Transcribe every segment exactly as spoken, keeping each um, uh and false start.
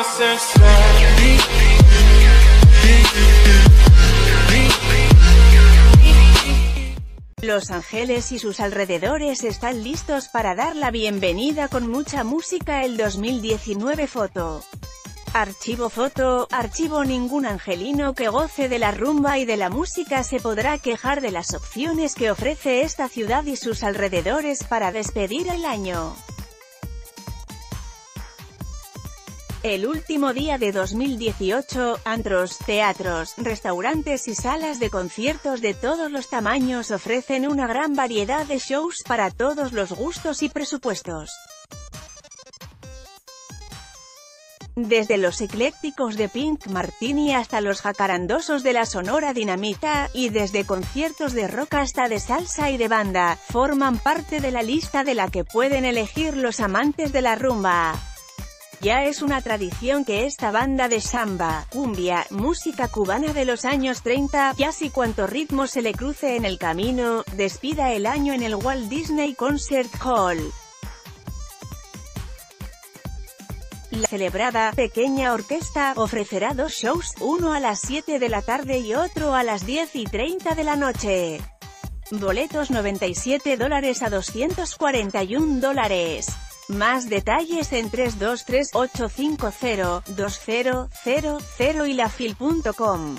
Los Ángeles y sus alrededores están listos para dar la bienvenida con mucha música el dos mil diecinueve. Foto. Archivo foto, archivo. Ningún angelino que goce de la rumba y de la música se podrá quejar de las opciones que ofrece esta ciudad y sus alrededores para despedir el año. El último día de dos mil dieciocho, antros, teatros, restaurantes y salas de conciertos de todos los tamaños ofrecen una gran variedad de shows para todos los gustos y presupuestos. Desde los eclécticos de Pink Martini hasta los jacarandosos de la Sonora Dinamita, y desde conciertos de rock hasta de salsa y de banda, forman parte de la lista de la que pueden elegir los amantes de la rumba. Ya es una tradición que esta banda de samba, cumbia, música cubana de los años treinta, jazz y cuanto ritmo se le cruce en el camino, despida el año en el Walt Disney Concert Hall. La celebrada pequeña orquesta ofrecerá dos shows, uno a las siete de la tarde y otro a las diez y treinta de la noche. Boletos noventa y siete dólares a doscientos cuarenta y un dólares. Más detalles en tres dos tres, ocho cinco cero, dos cero cero cero y lafil punto com.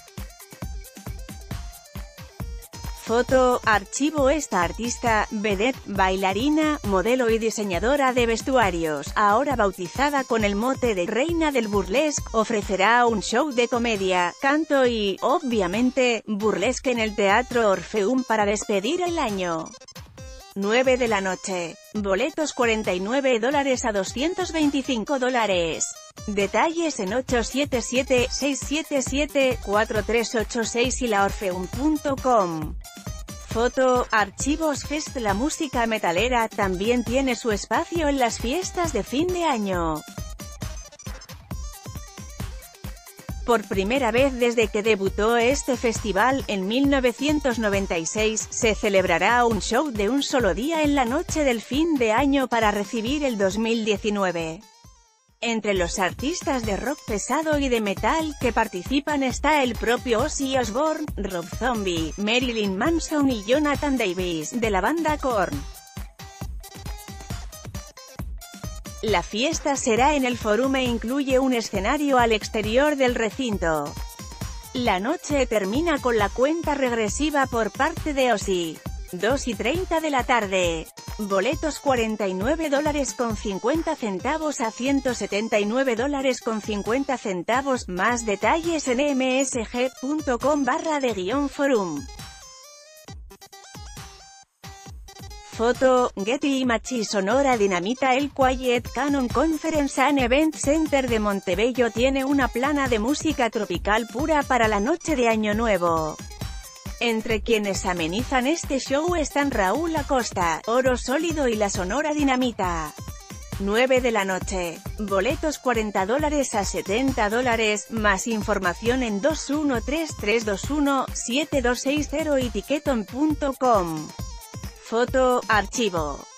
Foto, archivo. Esta artista, vedette, bailarina, modelo y diseñadora de vestuarios, ahora bautizada con el mote de Reina del Burlesque, ofrecerá un show de comedia, canto y, obviamente, burlesque en el Teatro Orfeum para despedir el año. nueve de la noche. Boletos cuarenta y nueve dólares a doscientos veinticinco dólares. Detalles en ocho siete siete, seis siete siete, cuatro tres ocho seis y la orfeum punto com. Foto, archivos. Fest. La música metalera también tiene su espacio en las fiestas de fin de año. Por primera vez desde que debutó este festival, en mil novecientos noventa y seis, se celebrará un show de un solo día en la noche del fin de año para recibir el dos mil diecinueve. Entre los artistas de rock pesado y de metal que participan está el propio Ozzy Osbourne, Rob Zombie, Marilyn Manson y Jonathan Davis, de la banda Korn. La fiesta será en el Forum e incluye un escenario al exterior del recinto. La noche termina con la cuenta regresiva por parte de Ozzy. dos y treinta de la tarde. Boletos cuarenta y nueve dólares con cincuenta centavos a ciento setenta y nueve dólares con cincuenta centavos. Más detalles en msg punto com barra de guión forum. Foto, Getty Images. Sonora Dinamita. El Quiet Canyon Conference and Event Center de Montebello tiene una plana de música tropical pura para la noche de Año Nuevo. Entre quienes amenizan este show están Raúl Acosta, Oro Sólido y la Sonora Dinamita. nueve de la noche. Boletos cuarenta dólares a setenta dólares. Más información en dos uno tres, tres dos uno, siete dos seis cero y ticketon punto com. Foto, archivo.